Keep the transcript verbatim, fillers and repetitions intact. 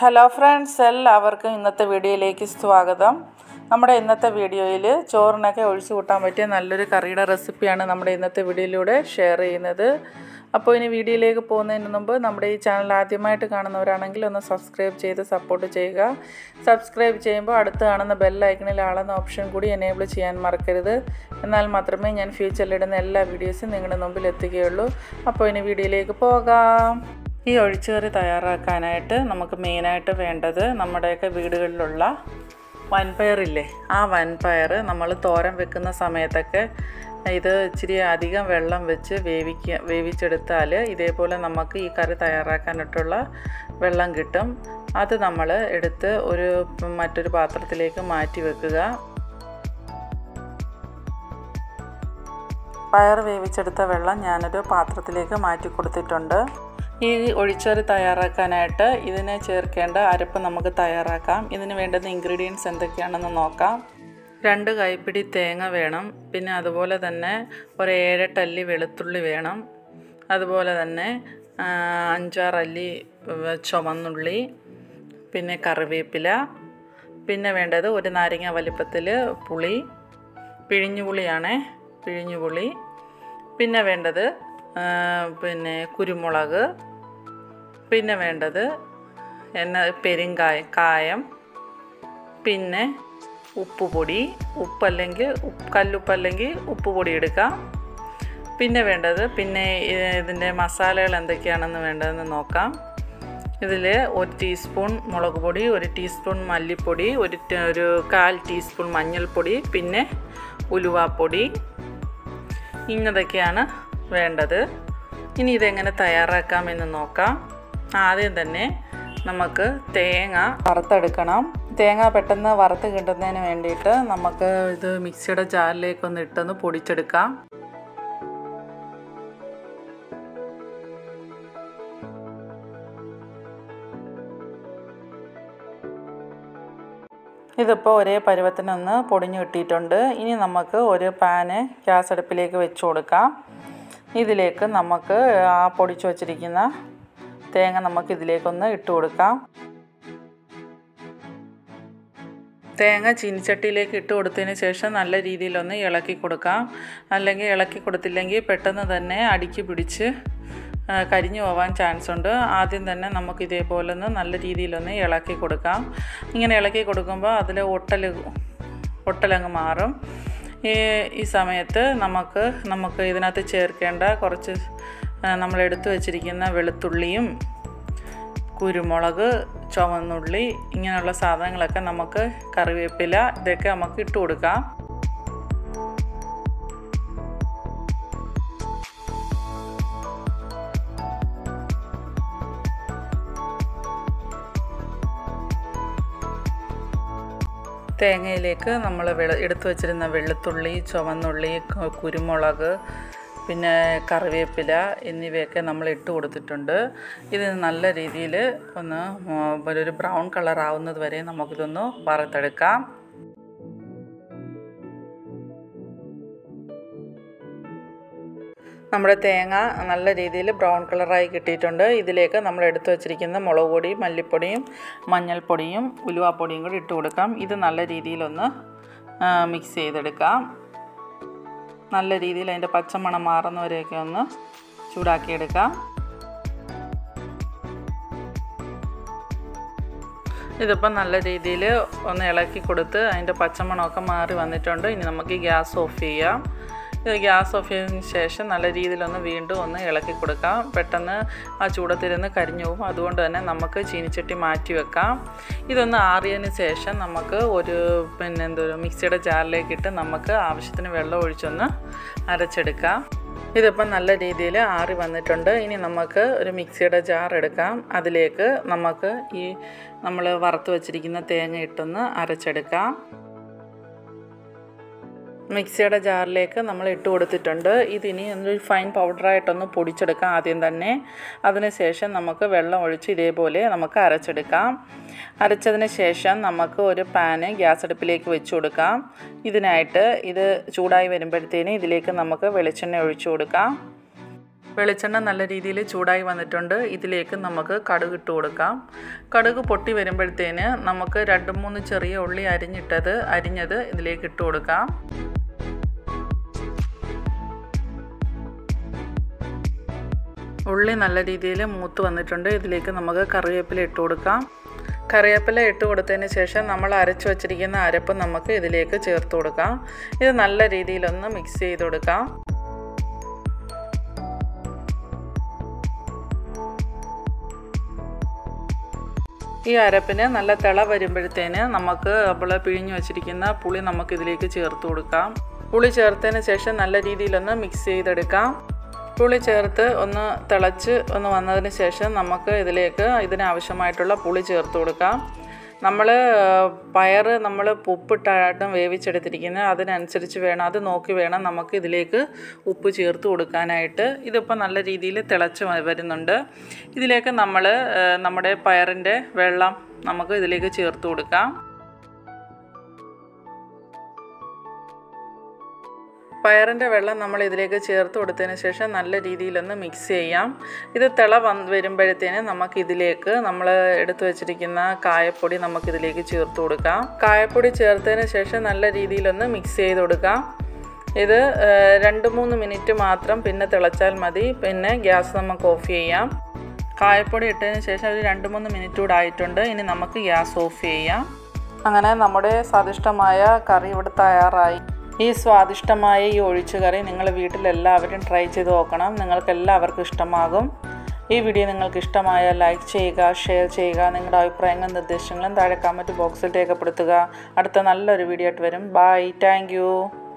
Hello friends, എല്ലാവർക്കും ഇന്നത്തെ വീഡിയോയിലേക്ക് സ്വാഗതം. നമ്മുടെ ഇന്നത്തെ വീഡിയോയിൽ ചോറിനൊക്കെ ഒഴിച്ചു കൂട്ടാൻ പറ്റിയ നല്ലൊരു കറിയുടെ റെസിപ്പിയാണ് നമ്മുടെ ഇന്നത്തെ വീഡിയോയിലൂടെ ഷെയർ ചെയ്യുന്നത്. അപ്പോൾ ഇനി വീഡിയോയിലേക്ക് പോകുന്നതിന് മുമ്പ് നമ്മുടെ ഈ ചാനൽ ആദ്യമായിട്ട് കാണുന്നവരാണെങ്കിൽ ഒന്ന് സബ്സ്ക്രൈബ് ചെയ്ത് സപ്പോർട്ട് ചെയ്യുക. സബ്സ്ക്രൈബ് ചെയ്യുമ്പോൾ അടുത്ത് കാണുന്ന ബെൽ ഐക്കണിൽ ആളെന്ന ഓപ്ഷൻ കൂടി എനേബിൾ ചെയ്യാൻ മറക്കരുത്. എന്നാൽ മാത്രമേ ഞാൻ ഫ്യൂച്ചറിലിടുന്ന എല്ലാ വീഡിയോസും നിങ്ങളുടെ മുമ്പിൽ എത്തുകയുള്ളൂ. അപ്പോൾ ഇനി വീഡിയോയിലേക്ക് പോകാം. ഈ ഒഴിച്ചുകറി തയ്യാറാക്കാനായിട്ട് നമുക്ക് മെയിനായിട്ട് വേണ്ടത് നമ്മുടെയൊക്കെ വീടുകളിലുള്ള വൻപയറില്ലേ, ആ വൻപയർ നമ്മൾ തോരൻ വെക്കുന്ന സമയത്തൊക്കെ ഇത് ഇച്ചിരി അധികം വെള്ളം വെച്ച് വേവിക്കുക വേവിച്ചെടുത്താൽ ഇതേപോലെ നമുക്ക് ഈ കറി തയ്യാറാക്കാനായിട്ടുള്ള വെള്ളം കിട്ടും. അത് നമ്മൾ എടുത്ത് ഒരു മറ്റൊരു പാത്രത്തിലേക്ക് മാറ്റി വെക്കുക. പയർ വേവിച്ചെടുത്ത വെള്ളം ഞാനൊരു പാത്രത്തിലേക്ക് മാറ്റി കൊടുത്തിട്ടുണ്ട്. ഈ ഒഴിച്ചുകറി തയ്യാറാക്കാനായിട്ട് ഇതിനെ ചേർക്കേണ്ട അരപ്പ് നമുക്ക് തയ്യാറാക്കാം. ഇതിന് വേണ്ടുന്ന ഇൻഗ്രീഡിയൻസ് എന്തൊക്കെയാണെന്ന് നോക്കാം. രണ്ട് കൈപ്പിടി തേങ്ങ വേണം. പിന്നെ അതുപോലെ തന്നെ ഒരു ഏഴെട്ടല്ലി വെളുത്തുള്ളി വേണം. അതുപോലെ തന്നെ അഞ്ചാറല്ലി ചുവന്നുള്ളി, പിന്നെ കറിവേപ്പില, പിന്നെ വേണ്ടത് ഒരു നാരങ്ങ വലിപ്പത്തിൽ പുളി, പിഴിഞ്ഞുപുളിയാണേ, പിഴിഞ്ഞുപുളി. പിന്നെ വേണ്ടത് പിന്നെ കുരുമുളക്, പിന്നെ വേണ്ടത് എണ്ണ പെരുങ്കായം കായം, പിന്നെ ഉപ്പുപൊടി, ഉപ്പല്ലെങ്കിൽ ഉപ്പ് കല്ലുപ്പല്ലെങ്കിൽ ഉപ്പുപൊടി എടുക്കാം. പിന്നെ വേണ്ടത് പിന്നെ ഇതിൻ്റെ മസാലകൾ എന്തൊക്കെയാണെന്ന് വേണ്ടതെന്ന് നോക്കാം. ഇതിൽ ഒരു ടീസ്പൂൺ മുളക് പൊടി, ഒരു ടീസ്പൂൺ മല്ലിപ്പൊടി, ഒരു ഒരു കാൽ ടീസ്പൂൺ മഞ്ഞൾപ്പൊടി, പിന്നെ ഉലുവാപ്പൊടി, ഇങ്ങനെയൊക്കെയാണ് വേണ്ടത്. ഇനി ഇതെങ്ങനെ തയ്യാറാക്കാമെന്ന് നോക്കാം. ആദ്യം തന്നെ നമുക്ക് തേങ്ങ വറുത്തെടുക്കണം. തേങ്ങ പെട്ടെന്ന് വറുത്ത് കിട്ടുന്നതിന് വേണ്ടിയിട്ട് നമുക്ക് ഇത് മിക്സിയുടെ ജാറിലേക്കൊന്ന് ഇട്ടൊന്ന് പൊടിച്ചെടുക്കാം. ഇതിപ്പോൾ ഒരേ പരുവത്തിനൊന്ന് പൊടിഞ്ഞു കിട്ടിയിട്ടുണ്ട്. ഇനി നമുക്ക് ഒരു പാന് ഗ്യാസ് അടുപ്പിലേക്ക് വെച്ച് കൊടുക്കാം. ഇതിലേക്ക് നമുക്ക് ആ പൊടിച്ചു വച്ചിരിക്കുന്ന തേങ്ങ നമുക്ക് ഇതിലേക്കൊന്ന് ഇട്ട് കൊടുക്കാം. തേങ്ങ ചീനിച്ചട്ടിയിലേക്ക് ഇട്ട് കൊടുത്തതിന് ശേഷം നല്ല രീതിയിലൊന്ന് ഇളക്കി കൊടുക്കാം. അല്ലെങ്കിൽ ഇളക്കി കൊടുത്തില്ലെങ്കിൽ പെട്ടെന്ന് തന്നെ അടുക്കി പിടിച്ച് കരിഞ്ഞു പോകാൻ ചാൻസ് ഉണ്ട്. ആദ്യം തന്നെ നമുക്ക് ഇതേപോലെ ഒന്ന് നല്ല രീതിയിലൊന്ന് ഇളക്കി കൊടുക്കാം. ഇങ്ങനെ ഇളക്കി കൊടുക്കുമ്പോൾ അതിൽ ഒട്ടൽ ഒട്ടലങ്ങ് മാറും. ഈ ഈ സമയത്ത് നമുക്ക് നമുക്ക് ഇതിനകത്ത് ചേർക്കേണ്ട കുറച്ച് നമ്മൾ എടുത്തു വച്ചിരിക്കുന്ന വെളുത്തുള്ളിയും കുരുമുളക്, ചുവന്നുള്ളി, ഇങ്ങനെയുള്ള സാധനങ്ങളൊക്കെ നമുക്ക് കറിവേപ്പില ഇതൊക്കെ നമുക്ക് ഇട്ട് കൊടുക്കാം. തേങ്ങയിലേക്ക് നമ്മൾ വെള എടുത്തു വച്ചിരുന്ന വെളുത്തുള്ളി, ചുവന്നുള്ളി, കുരുമുളക്, പിന്നെ കറിവേപ്പില എന്നിവയൊക്കെ നമ്മൾ ഇട്ട് കൊടുത്തിട്ടുണ്ട്. ഇത് നല്ല രീതിയിൽ ഒന്ന് ഒരു ബ്രൗൺ കളർ ആവുന്നത് വരെ നമുക്കിതൊന്ന് വറുത്തെടുക്കാം. നമ്മുടെ തേങ്ങ നല്ല രീതിയിൽ ബ്രൗൺ കളറായി കിട്ടിയിട്ടുണ്ട്. ഇതിലേക്ക് നമ്മൾ എടുത്തു വച്ചിരിക്കുന്ന മുളക് പൊടിയും മല്ലിപ്പൊടിയും മഞ്ഞൾപ്പൊടിയും ഉലുവാപ്പൊടിയും കൂടി ഇട്ട് കൊടുക്കാം. ഇത് നല്ല രീതിയിലൊന്ന് മിക്സ് ചെയ്തെടുക്കാം. നല്ല രീതിയിൽ അതിൻ്റെ പച്ചമണം മാറുന്നവരെയൊക്കെ ഒന്ന് ചൂടാക്കിയെടുക്കാം. ഇതിപ്പം നല്ല രീതിയിൽ ഒന്ന് ഇളക്കി കൊടുത്ത് അതിൻ്റെ പച്ചമണമൊക്കെ മാറി വന്നിട്ടുണ്ട്. ഇനി നമുക്ക് ഗ്യാസ് ഓഫ് ചെയ്യാം. ഇത് ഗ്യാസ് ഓഫ് ചെയ്തതിന് ശേഷം നല്ല രീതിയിലൊന്ന് വീണ്ടും ഒന്ന് ഇളക്കി കൊടുക്കാം. പെട്ടെന്ന് ആ ചൂടത്തിരുന്ന് കരിഞ്ഞു പോകും. അതുകൊണ്ട് തന്നെ നമുക്ക് ചീനിച്ചട്ടി മാറ്റി വെക്കാം. ഇതൊന്ന് ആറിയതിന് ശേഷം നമുക്ക് ഒരു പിന്നെ എന്തൊരു മിക്സിയുടെ ജാറിലേക്കിട്ട് നമുക്ക് ആവശ്യത്തിന് വെള്ളം ഒഴിച്ചൊന്ന് അരച്ചെടുക്കാം. ഇതിപ്പം നല്ല രീതിയിൽ ആറി വന്നിട്ടുണ്ട്. ഇനി നമുക്ക് ഒരു മിക്സിയുടെ ജാർ എടുക്കാം. അതിലേക്ക് നമുക്ക് ഈ നമ്മൾ വറുത്ത് വച്ചിരിക്കുന്ന തേങ്ങ ഇട്ടൊന്ന് അരച്ചെടുക്കാം. മിക്സിയുടെ ജാറിലേക്ക് നമ്മൾ ഇട്ട് കൊടുത്തിട്ടുണ്ട്. ഇതിനി ഒരു ഫൈൻ പൗഡറായിട്ടൊന്ന് പൊടിച്ചെടുക്കാം ആദ്യം തന്നെ. അതിനുശേഷം നമുക്ക് വെള്ളം ഒഴിച്ച് ഇതേപോലെ നമുക്ക് അരച്ചെടുക്കാം. അരച്ചതിന് ശേഷം നമുക്ക് ഒരു പാന് ഗ്യാസ് അടുപ്പിലേക്ക് വെച്ച് കൊടുക്കാം. ഇതിനായിട്ട് ഇത് ചൂടായി വരുമ്പോഴത്തേന് ഇതിലേക്ക് നമുക്ക് വെളിച്ചെണ്ണ ഒഴിച്ചു കൊടുക്കാം. വെളിച്ചെണ്ണ നല്ല രീതിയിൽ ചൂടായി വന്നിട്ടുണ്ട്. ഇതിലേക്ക് നമുക്ക് കടുക് ഇട്ട് കൊടുക്കാം. കടുക് പൊട്ടി വരുമ്പോഴത്തേന് നമുക്ക് രണ്ട് മൂന്ന് ചെറിയ ഉള്ളി അരിഞ്ഞിട്ടത് അരിഞ്ഞത് ഇതിലേക്ക് ഇട്ട് കൊടുക്കാം. ഉള്ളി നല്ല രീതിയിൽ മൂത്ത് വന്നിട്ടുണ്ട്. ഇതിലേക്ക് നമുക്ക് കറിവേപ്പില ഇട്ട് കൊടുക്കാം. കറിവേപ്പില ഇട്ട് കൊടുത്തതിന് ശേഷം നമ്മൾ അരച്ചു വച്ചിരിക്കുന്ന അരപ്പ് നമുക്ക് ഇതിലേക്ക് ചേർത്ത് കൊടുക്കാം. ഇത് നല്ല രീതിയിലൊന്ന് മിക്സ് ചെയ്ത് കൊടുക്കാം. ഈ അരപ്പിന് നല്ല തിള വരുമ്പോഴത്തേന് നമുക്ക് നമ്മൾ പിഴിഞ്ഞു വച്ചിരിക്കുന്ന പുളി നമുക്ക് ഇതിലേക്ക് ചേർത്ത് കൊടുക്കാം. പുളി ചേർത്തതിന് ശേഷം നല്ല രീതിയിലൊന്ന് മിക്സ് ചെയ്തെടുക്കാം. പുളി ചേർത്ത് ഒന്ന് തിളച്ച് ഒന്ന് വന്നതിന് ശേഷം നമുക്ക് ഇതിലേക്ക് ഇതിനാവശ്യമായിട്ടുള്ള പുളി ചേർത്ത് കൊടുക്കാം. നമ്മൾ പയർ നമ്മൾ ഉപ്പിട്ടായിട്ടും വേവിച്ചെടുത്തിരിക്കുന്നത് അതിനനുസരിച്ച് വേണം, അത് നോക്കി വേണം നമുക്ക് ഇതിലേക്ക് ഉപ്പ് ചേർത്ത് കൊടുക്കാനായിട്ട്. ഇതിപ്പോൾ നല്ല രീതിയിൽ തിളച്ച് വരുന്നുണ്ട്. ഇതിലേക്ക് നമ്മൾ നമ്മുടെ പയറിൻ്റെ വെള്ളം നമുക്ക് ഇതിലേക്ക് ചേർത്ത് കൊടുക്കാം. പയറിൻ്റെ വെള്ളം നമ്മൾ ഇതിലേക്ക് ചേർത്ത് കൊടുത്തതിന് ശേഷം നല്ല രീതിയിലൊന്ന് മിക്സ് ചെയ്യാം. ഇത് തിള വന്ന് വരുമ്പോഴത്തേന് നമുക്കിതിലേക്ക് നമ്മൾ എടുത്തു വച്ചിരിക്കുന്ന കായപ്പൊടി നമുക്കിതിലേക്ക് ചേർത്ത് കൊടുക്കാം. കായപ്പൊടി ചേർത്തതിന് ശേഷം നല്ല രീതിയിലൊന്ന് മിക്സ് ചെയ്ത് കൊടുക്കാം. ഇത് രണ്ട് മൂന്ന് മിനിറ്റ് മാത്രം പിന്നെ തിളച്ചാൽ മതി. പിന്നെ ഗ്യാസ് നമുക്ക് ഓഫ് ചെയ്യാം. കായപ്പൊടി ഇട്ടതിന് ശേഷം ഒരു രണ്ട് മൂന്ന് മിനിറ്റ് കൂടെ ആയിട്ടുണ്ട്. ഇനി നമുക്ക് ഗ്യാസ് ഓഫ് ചെയ്യാം. അങ്ങനെ നമ്മുടെ സ്വാദിഷ്ടമായ കറി ഇവിടെ തയ്യാറായി. ഈ സ്വാദിഷ്ടമായ ഈ ഒഴിച്ചുകറി നിങ്ങൾ വീട്ടിലെല്ലാവരും ട്രൈ ചെയ്ത് നോക്കണം. നിങ്ങൾക്ക് എല്ലാവർക്കും ഇഷ്ടമാകും. ഈ വീഡിയോ നിങ്ങൾക്ക് ഇഷ്ടമായാൽ ലൈക്ക് ചെയ്യുക, ഷെയർ ചെയ്യുക. നിങ്ങളുടെ അഭിപ്രായങ്ങളും നിർദ്ദേശങ്ങളും താഴെ കമൻറ്റ് ബോക്സിൽ രേഖപ്പെടുത്തുക. അടുത്ത നല്ലൊരു വീഡിയോ ആയിട്ട് വരും. ബൈ. Thank U.